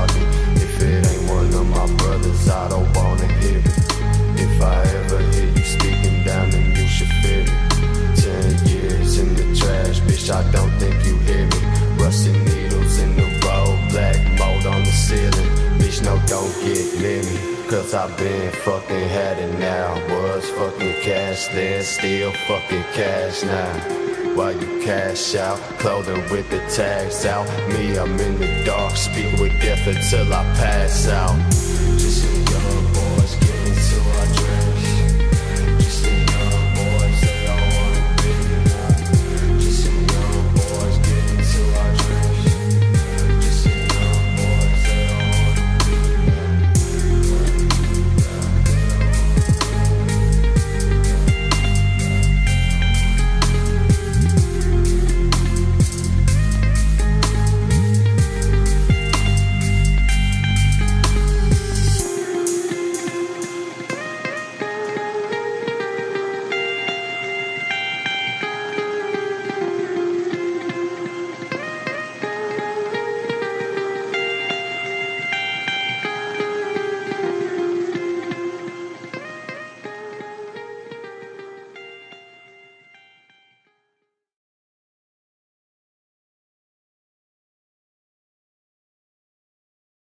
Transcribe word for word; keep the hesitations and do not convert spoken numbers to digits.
target. If it ain't one of my brothers, I don't wanna hear it. If I ever hear you speaking down, then you should feel it. Ten years in the trash, bitch, I don't think you hear me. Rusty needles in the road, black mold on the ceiling. Bitch, no, don't get near me, cause I been fucking had it now. Was fucking cash then, still fucking cash now. While you cash out, clothing with the tags out. Me, I'm in the dark, speak with death until I pass out. Just